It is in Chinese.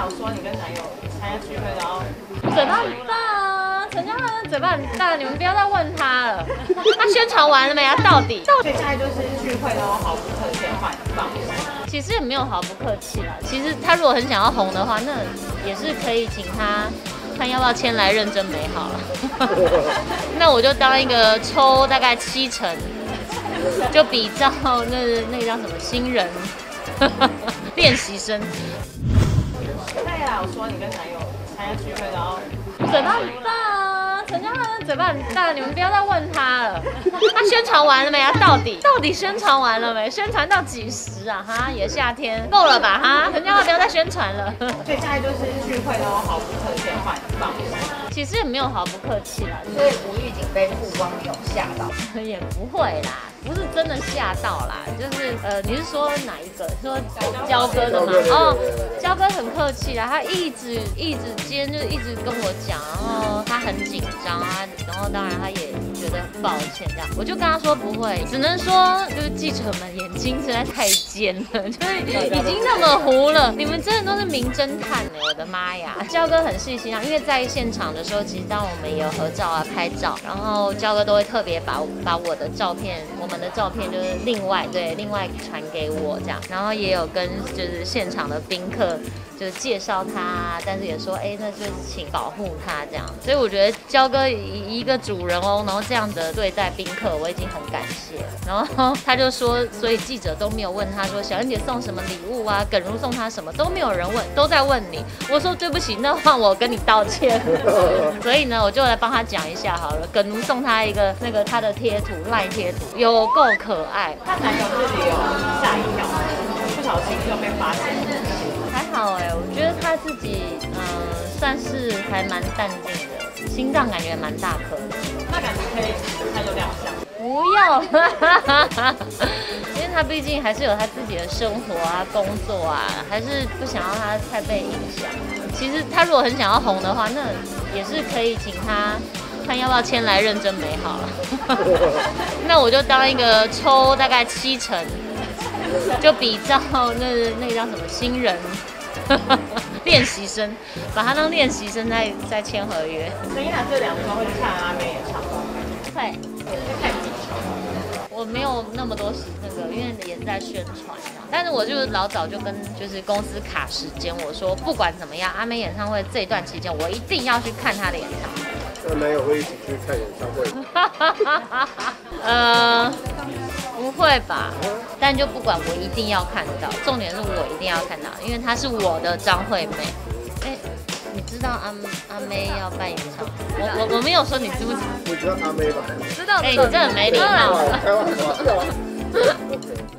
有说你跟男友参加聚会，然后嘴巴很大啊，陈嘉伦嘴巴很大，你们不要再问他了。他宣传完了没啊？到底？ 所以现在就是聚会都毫不客气换放。 其实也没有毫不客气啦。其实他如果很想要红的话，那也是可以请他看要不要签来认真美好了。那我就当一个抽大概70%，就比照那个叫什么新人练习生。 那也有说你跟男友参加聚会，然后嘴巴很大啊，陈嘉伦嘴巴很大，你们不要再问他了。他宣传完了没啊？到底宣传完了没？宣传到几时啊？哈，也夏天够了吧？哈，陈嘉伦不要再宣传了。 所以现在就是聚会都毫不客气换放。 其实也没有毫不客气啦， 所以吴玉景被曝光，你有吓到？ 也不会啦，不是真的吓到啦，就是你是说哪一个？说焦哥的吗？哦，焦哥很客气啦，他一直今天就一直跟我讲，然后他很紧张啊，然后当然他也觉得很抱歉这样，我就跟他说不会，只能说就是记者们眼睛实在太尖了，就是已经那么糊了，你们真的都是名侦探呢，我的妈呀！焦哥很细心啊，因为在现场的时候，其实当我们也有合照啊、拍照，然后焦哥都会特别把我的照片，我们的照片就是另外传给我这样，然后也有跟就是现场的宾客就是介绍他，但是也说那就是请保护他这样，所以我觉得焦哥一个主人哦，然后这样的对待宾客，我已经很感谢。然后他就说，所以记者都没有问他说小燕姐送什么礼物啊，耿如送他什么都没有人问，都在问你。我说对不起，那换我跟你道歉。所以呢，我就来帮他讲一下好了。耿如送他一个他的贴图赖贴图，有够可爱。 她男友自己有吓一跳，不小心就被发现。 还好我觉得他自己算是还蛮淡定的，心脏感觉蛮大颗的。 那感觉可以他就亮相。 不要，因为他毕竟还是有他自己的生活啊、工作啊，还是不想让他太被影响。其实他如果很想要红的话，那也是可以请他看要不要签来认真美好了。那我就当一个抽大概70%，就比照那个叫什么新人练习生，把他当练习生再签合约。 陈意涵这2周会去看阿妹演唱会， 会看几场？ 我没有那么多因为也在宣传，但是我就老早就跟就是公司卡时间，我说不管怎么样，阿妹演唱会这一段期间，我一定要去看她的演唱会。 那男友会一起去看演唱会吗？ 不会吧？但就不管，我一定要看到。重点是我一定要看到，因为她是我的张惠妹。你知道阿妹要办演唱会？我没有说你知不知道？ 你知道阿妹吧？ 知道。你真的很没礼貌。 开玩笑。